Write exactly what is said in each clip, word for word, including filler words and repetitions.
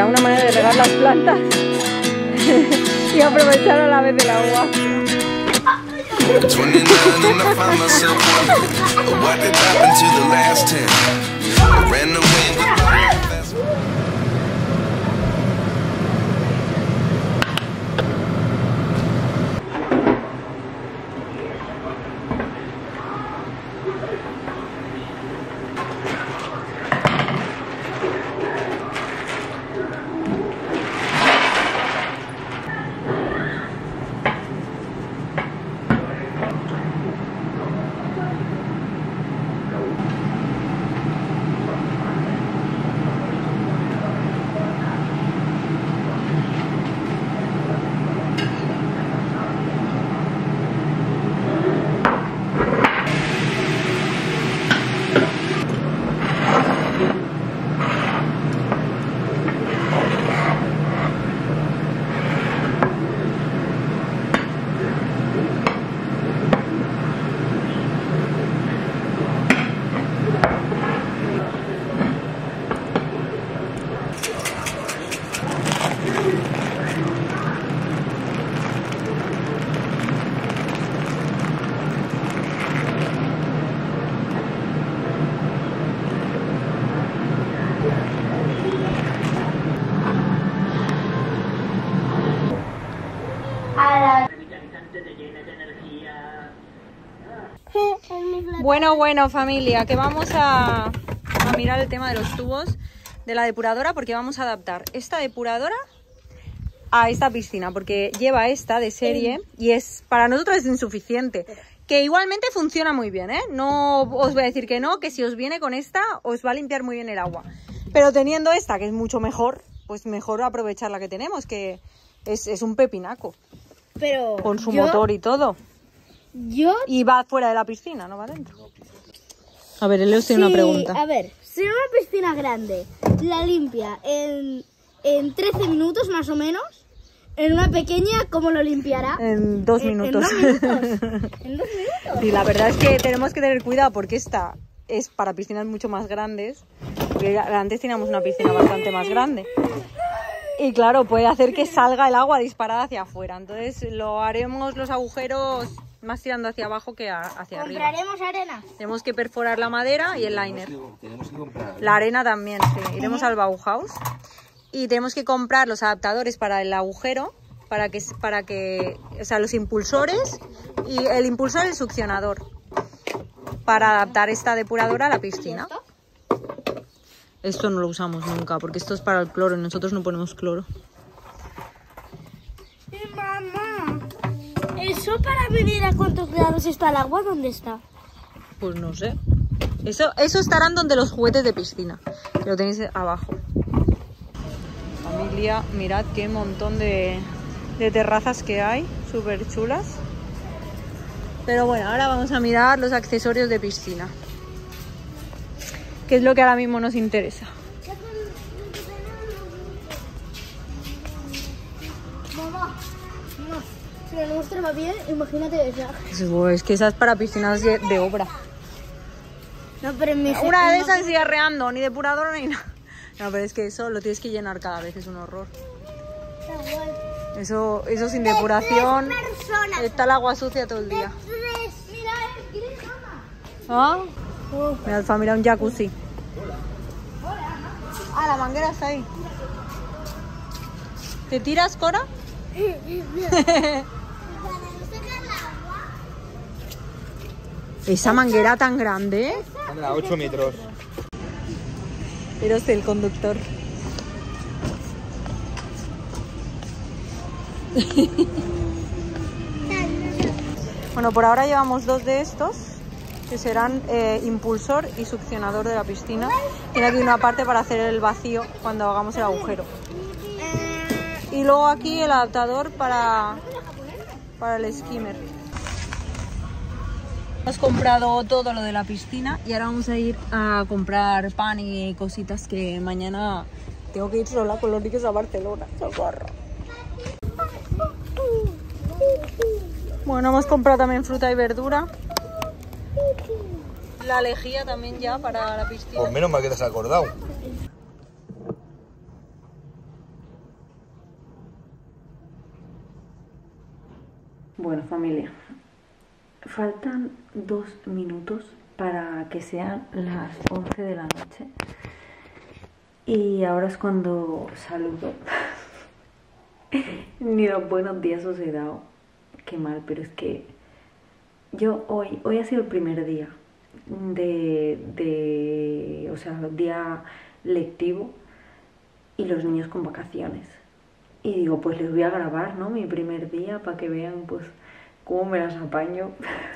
mira, una manera de regar las plantas y aprovechar a la vez el agua. Bueno, bueno familia, que vamos a, a mirar el tema de los tubos de la depuradora, porque vamos a adaptar esta depuradora a esta piscina, porque lleva esta de serie y es para nosotros es insuficiente, que igualmente funciona muy bien, ¿eh? No os voy a decir que no, que si os viene con esta os va a limpiar muy bien el agua, pero teniendo esta que es mucho mejor, pues mejor aprovechar la que tenemos, que es, es un pepinaco, pero con su yo... motor y todo. Yo... Y va fuera de la piscina, no va dentro. A ver, Eleos tiene sí, una pregunta. A ver, si una piscina grande la limpia en, en trece minutos más o menos, en una pequeña, ¿cómo lo limpiará? En dos en, minutos. ¿En dos minutos? ¿En dos minutos? Sí, la verdad es que tenemos que tener cuidado porque esta es para piscinas mucho más grandes. Porque antes teníamos una piscina bastante más grande. Y claro, puede hacer que salga el agua disparada hacia afuera. Entonces lo haremos los agujeros más tirando hacia abajo que a, hacia arriba. ¿Compraremos arena? Tenemos que perforar la madera y el liner. Tenemos que comprar la arena también, sí. Iremos al Bauhaus y tenemos que comprar los adaptadores para el agujero, para que, para que, o sea, los impulsores y el impulsor y el succionador para adaptar esta depuradora a la piscina. Esto no lo usamos nunca porque esto es para el cloro y nosotros no ponemos cloro. Mamá, ¿eso para medir a cuántos grados está el agua? ¿Dónde está? Pues no sé. Eso, eso estarán donde los juguetes de piscina, que lo tenéis abajo. Familia, mirad qué montón de, de terrazas que hay, súper chulas. Pero bueno, ahora vamos a mirar los accesorios de piscina, que es lo que ahora mismo nos interesa. Mamá, no, si la nuestra va bien, imagínate esa. Es, es que esa es para piscinas de, de obra. No, pero en mi una de esas sigue arreando, ni depurador ni nada. No, pero es que eso lo tienes que llenar cada vez, es un horror. Eso, eso sin depuración, está el agua sucia todo el día. ¿Ah? Uh, mira, Alfa, mira un jacuzzi. Ah, la manguera está ahí. ¿Te tiras, Cora? Esa manguera tan grande. A ocho metros. Pero es el conductor. Bueno, por ahora llevamos dos de estos, que serán eh, impulsor y succionador de la piscina. Tiene aquí una parte para hacer el vacío cuando hagamos el agujero. Y luego aquí el adaptador para, para el skimmer. Hemos comprado todo lo de la piscina y ahora vamos a ir a comprar pan y cositas, que mañana tengo que ir sola con los niños a Barcelona. ¡Socorro! Bueno, hemos comprado también fruta y verdura. La lejía también ya para la piscina. Pues menos mal que te has acordado. Bueno, familia, faltan dos minutos para que sean las once de la noche y ahora es cuando saludo. Ni los buenos días os he dado. Qué mal, pero es que yo hoy, hoy ha sido el primer día de, de, o sea, día lectivo y los niños con vacaciones. Y digo, pues les voy a grabar, ¿no? Mi primer día para que vean, pues, cómo me las apaño.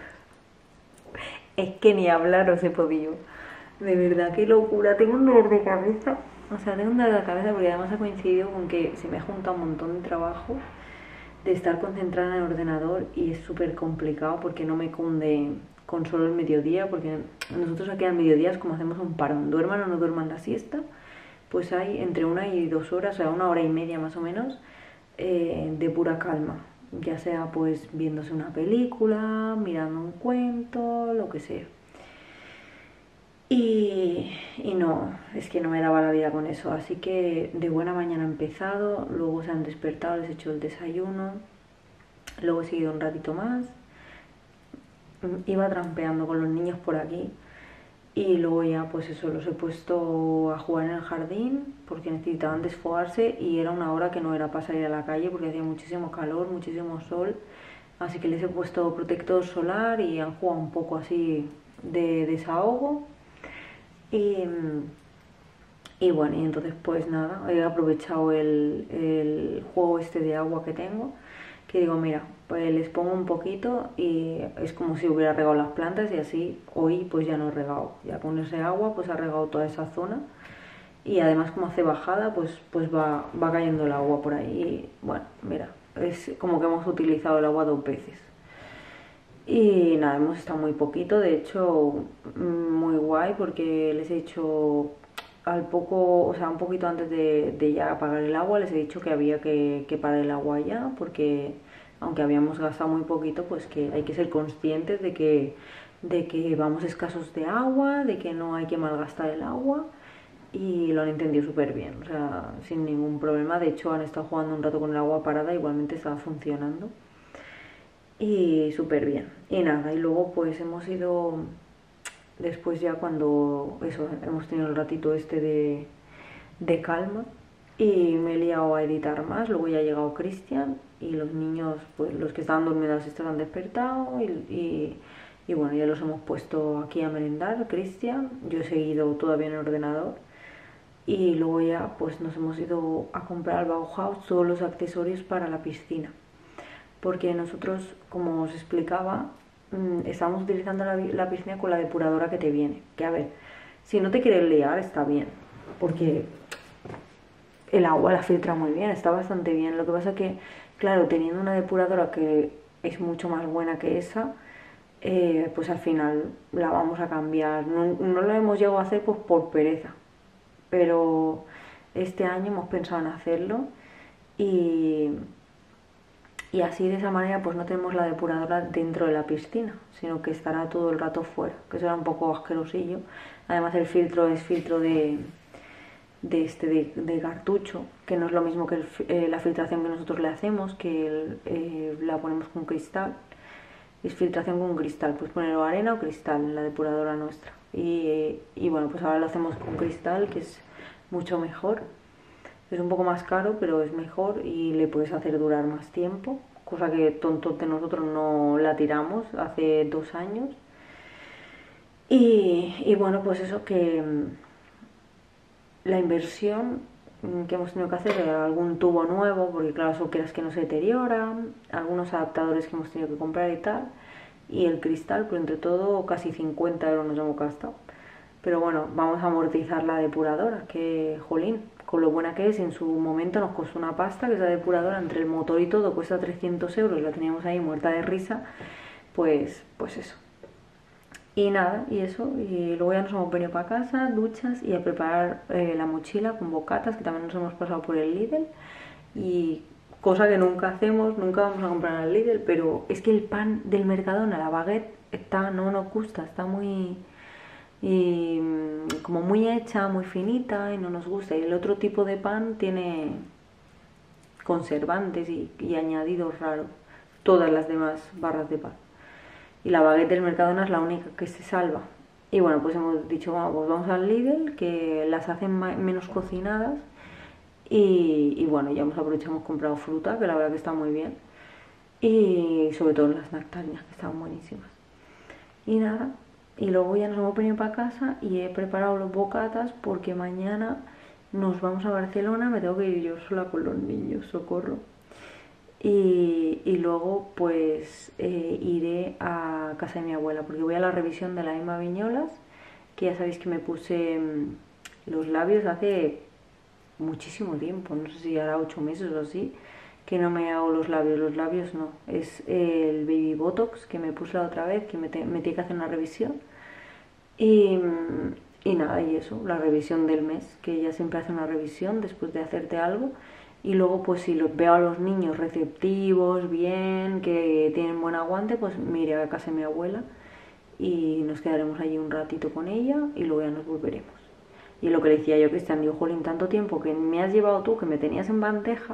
Es que ni hablar os he podido. De verdad, qué locura. Tengo un dolor de cabeza. O sea, tengo un dolor de cabeza porque además ha coincidido con que se me ha juntado un montón de trabajo de estar concentrada en el ordenador y es súper complicado porque no me cunde con solo el mediodía, porque nosotros aquí al mediodía es como hacemos un parón. Duerman o no duerman la siesta, pues hay entre una y dos horas, o sea, una hora y media más o menos, eh, de pura calma. Ya sea pues viéndose una película, mirando un cuento, lo que sea. Y, y no, es que no me daba la vida con eso. Así que de buena mañana he empezado, luego se han despertado, les he hecho el desayuno, luego he seguido un ratito más. Iba trampeando con los niños por aquí. Y luego ya pues eso, los he puesto a jugar en el jardín porque necesitaban desfogarse y era una hora que no era para salir a la calle porque hacía muchísimo calor, muchísimo sol. Así que les he puesto protector solar y han jugado un poco así de desahogo. Y, y bueno, y entonces pues nada, he aprovechado el, el juego este de agua que tengo, que digo, mira, pues les pongo un poquito y es como si hubiera regado las plantas y así hoy pues ya no he regado. Ya con ese agua pues ha regado toda esa zona y además como hace bajada pues, pues va, va cayendo el agua por ahí. Y bueno, mira, es como que hemos utilizado el agua dos veces. Y nada, hemos estado muy poquito, de hecho muy guay porque les he dicho al poco, o sea, un poquito antes de, de ya apagar el agua, les he dicho que había que, que parar el agua ya porque aunque habíamos gastado muy poquito, pues que hay que ser conscientes de que, de que vamos escasos de agua, de que no hay que malgastar el agua y lo han entendido súper bien, o sea, sin ningún problema. De hecho han estado jugando un rato con el agua parada, igualmente estaba funcionando. Y súper bien. Y nada, y luego pues hemos ido, después ya cuando, eso, hemos tenido el ratito este de, de calma y me he liado a editar más. Luego ya ha llegado Cristian y los niños, pues los que estaban dormidos estos han despertado y, y, y bueno, ya los hemos puesto aquí a merendar, Cristian. Yo he seguido todavía en el ordenador y luego ya pues nos hemos ido a comprar al Bauhaus todos los accesorios para la piscina. Porque nosotros, como os explicaba, estamos utilizando la, la piscina con la depuradora que te viene. Que a ver, si no te quieres liar está bien, porque el agua la filtra muy bien, está bastante bien. Lo que pasa que, claro, teniendo una depuradora que es mucho más buena que esa, eh, pues al final la vamos a cambiar. No, no lo hemos llegado a hacer pues por pereza, pero este año hemos pensado en hacerlo y... Y así de esa manera pues no tenemos la depuradora dentro de la piscina, sino que estará todo el rato fuera, que será un poco asquerosillo. Además el filtro es filtro de, de, este, de, de cartucho, que no es lo mismo que el, eh, la filtración que nosotros le hacemos, que el, eh, la ponemos con cristal. Es filtración con cristal, pues poner o arena o cristal en la depuradora nuestra. Y, y bueno, pues ahora lo hacemos con cristal, que es mucho mejor. Es un poco más caro, pero es mejor y le puedes hacer durar más tiempo, cosa que tontos de nosotros no la tiramos hace dos años. Y, y bueno, pues eso, que la inversión que hemos tenido que hacer era algún tubo nuevo, porque claro, eso quieras que no se deteriora, algunos adaptadores que hemos tenido que comprar y tal, y el cristal, pero entre todo casi cincuenta euros nos hemos gastado. Pero bueno, vamos a amortizar la depuradora, que jolín, con lo buena que es, en su momento nos costó una pasta, que esa depuradora entre el motor y todo cuesta trescientos euros, la teníamos ahí muerta de risa, pues, pues eso. Y nada, y eso, y luego ya nos hemos venido para casa, duchas y a preparar eh, la mochila con bocatas, que también nos hemos pasado por el Lidl, y cosa que nunca hacemos, nunca vamos a comprar al Lidl, pero es que el pan del Mercadona, la baguette, está, no nos gusta, está muy... y como muy hecha, muy finita y no nos gusta. Y el otro tipo de pan tiene conservantes y, y añadidos raros. todas las demás barras de pan. Y la baguette del Mercadona es la única que se salva. Y bueno, pues hemos dicho, vamos, pues vamos al Lidl, que las hacen menos cocinadas. Y, y bueno, ya hemos aprovechado, hemos comprado fruta, que la verdad que está muy bien. Y sobre todo las nectarinas, que están buenísimas. Y nada, y luego ya nos hemos venido para casa y he preparado los bocatas porque mañana nos vamos a Barcelona, me tengo que ir yo sola con los niños, socorro. Y, y luego pues eh, iré a casa de mi abuela porque voy a la revisión de la Emma Viñolas, que ya sabéis que me puse mmm, los labios hace muchísimo tiempo, no sé si hará ocho meses o así, que no me hago los labios, los labios no, es el Baby Botox que me puse la otra vez, que me, te, me tiene que hacer una revisión. Y, y nada, y eso, la revisión del mes, que ella siempre hace una revisión después de hacerte algo. Y luego pues si los veo a los niños receptivos, bien, que tienen buen aguante, pues me iré a casa de mi abuela y nos quedaremos allí un ratito con ella y luego ya nos volveremos. Y lo que le decía yo a Cristian, digo, jolín, tanto tiempo que me has llevado tú, que me tenías en bandeja,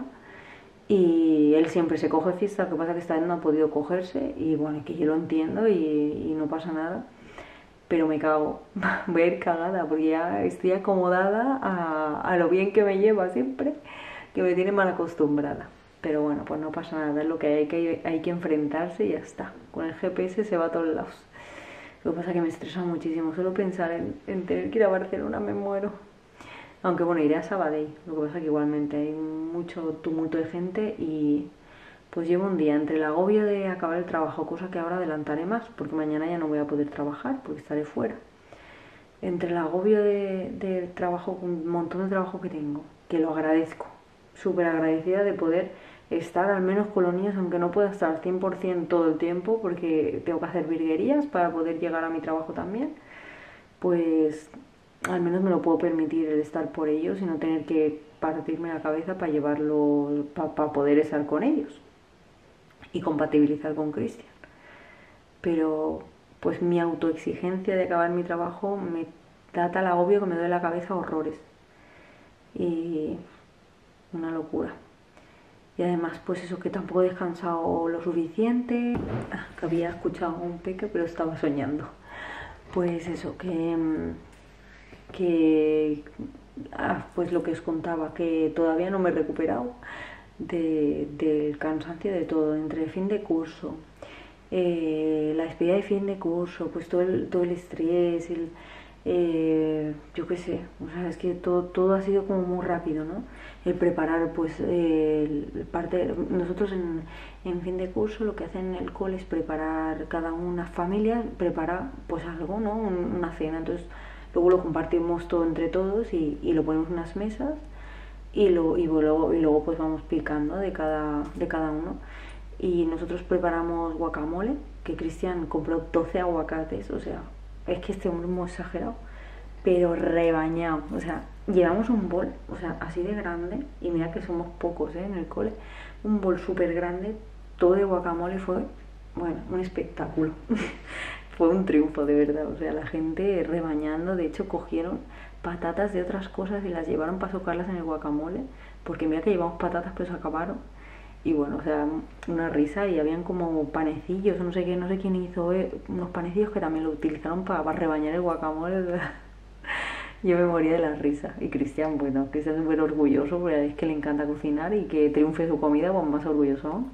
y él siempre se coge fiesta, lo que pasa que esta vez no ha podido cogerse, y bueno, que yo lo entiendo y, y no pasa nada, pero me cago, voy a ir cagada, porque ya estoy acomodada a, a lo bien que me lleva siempre, que me tiene mal acostumbrada. Pero bueno, pues no pasa nada, es lo que hay, hay que hay que enfrentarse y ya está. Con el G P S se va a todos lados. Lo que pasa es que me estresa muchísimo, solo pensar en, en tener que ir a Barcelona me muero. Aunque bueno, iré a Sabadell, lo que pasa es que igualmente hay mucho tumulto de gente y pues llevo un día entre el agobio de acabar el trabajo, cosa que ahora adelantaré más, porque mañana ya no voy a poder trabajar porque estaré fuera. Entre el agobio de, de trabajo, un montón de trabajo que tengo, que lo agradezco, súper agradecida de poder estar al menos con los niños, aunque no pueda estar al cien por cien todo el tiempo porque tengo que hacer virguerías para poder llegar a mi trabajo también, pues al menos me lo puedo permitir el estar por ellos y no tener que partirme la cabeza para llevarlo, para, para poder estar con ellos y compatibilizar con Cristian. Pero pues mi autoexigencia de acabar mi trabajo me da tal agobio que me duele la cabeza horrores. Y una locura. Y además pues eso, que tampoco he descansado lo suficiente, ah, que había escuchado un peque pero estaba soñando. Pues eso, que que ah, pues lo que os contaba, que todavía no me he recuperado de, del cansancio de todo, entre el fin de curso, eh, la despedida de fin de curso, pues todo el, todo el estrés, el, eh, yo qué sé, o sea, es que todo, todo ha sido como muy rápido, ¿no? El preparar, pues, eh, el parte, nosotros en, en fin de curso lo que hacen en el cole es preparar, cada una familia prepara pues algo, ¿no? Una cena, entonces luego lo compartimos todo entre todos y, y lo ponemos en unas mesas y, lo, y, luego, y luego pues vamos picando de cada, de cada uno. Y nosotros preparamos guacamole, que Cristian compró doce aguacates, o sea, es que este hombre es muy exagerado, pero rebañado, o sea, llevamos un bol, o sea, así de grande, y mira que somos pocos, ¿eh? En el cole, un bol súper grande, todo de guacamole, fue, bueno, un espectáculo. Fue un triunfo, de verdad, o sea, la gente rebañando, de hecho cogieron patatas de otras cosas y las llevaron para socarlas en el guacamole, porque mira que llevamos patatas pero se acabaron. Y bueno, o sea, una risa, y habían como panecillos, no sé qué, no sé quién hizo, eh, unos panecillos que también lo utilizaron para, para rebañar el guacamole. Yo me moría de la risa. Y Cristian, bueno, Cristian es súper orgulloso porque es que le encanta cocinar y que triunfe su comida, pues más orgulloso aún.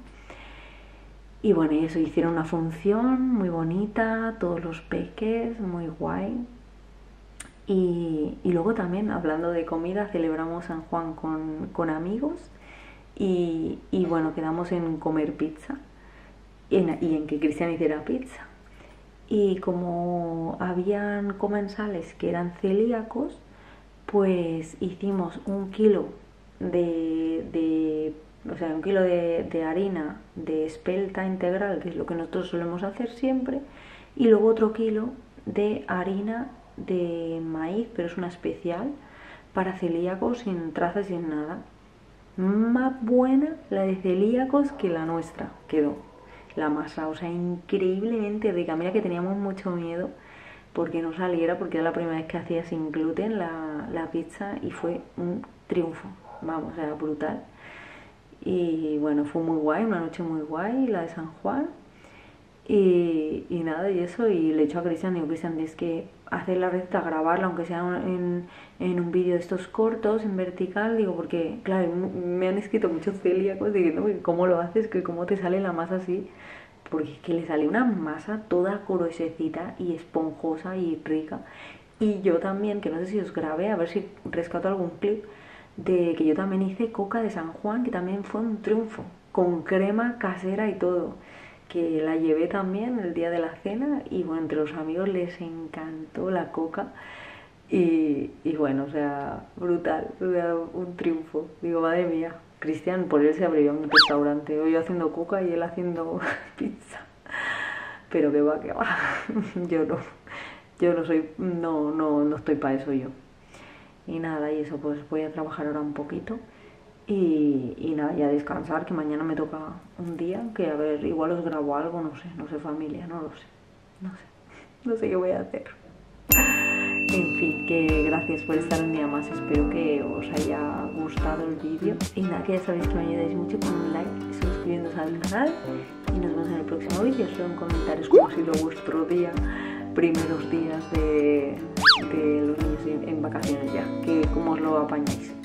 Y bueno, y eso, hicieron una función muy bonita, todos los peques, muy guay. Y, y luego también, hablando de comida, celebramos San Juan con, con amigos y, y bueno, quedamos en comer pizza y en, y en que Cristian hiciera pizza. Y como habían comensales que eran celíacos, pues hicimos un kilo de... de o sea, un kilo de, de harina de espelta integral, que es lo que nosotros solemos hacer siempre, y luego otro kilo de harina de maíz, pero es una especial, para celíacos, sin trazas, sin nada. Más buena la de celíacos que la nuestra quedó, la masa, o sea, increíblemente rica. Mira que teníamos mucho miedo porque no saliera, porque era la primera vez que hacía sin gluten la, la pizza, y fue un triunfo, vamos, era brutal. Y bueno, fue muy guay, una noche muy guay, la de San Juan. Y, y nada, y eso, y le he dicho a Cristian, digo, Cristian, tienes que hacer la receta, grabarla, aunque sea en, en un vídeo de estos cortos, en vertical, digo, porque, claro, me han escrito muchos celíacos diciendo, ¿cómo lo haces? Que ¿Cómo te sale la masa así? Porque es que le sale una masa toda gruesecita y esponjosa y rica. Y yo también, que no sé si os grabé, a ver si rescato algún clip, de que yo también hice coca de San Juan, que también fue un triunfo, con crema casera y todo, que la llevé también el día de la cena y bueno, entre los amigos les encantó la coca y, y bueno, o sea, brutal, o sea, un triunfo. Digo, madre mía, Cristian, por él se abrió un restaurante, yo haciendo coca y él haciendo pizza, pero que va, que va, yo no, yo no soy, no, no, no estoy para eso yo. Y nada, y eso, pues voy a trabajar ahora un poquito. Y, y nada, ya descansar, que mañana me toca un día, que a ver, igual os grabo algo, no sé, no sé familia, no lo sé, no sé, no sé qué voy a hacer. En fin, que gracias por estar un día más, espero que os haya gustado el vídeo. Y nada, que ya sabéis que me ayudáis mucho con un like, suscribiéndose al canal y nos vemos en el próximo vídeo. Os leo en comentarios cómo ha sido vuestro día, primeros días de, de los niños en vacaciones ya, que cómo os lo apañáis.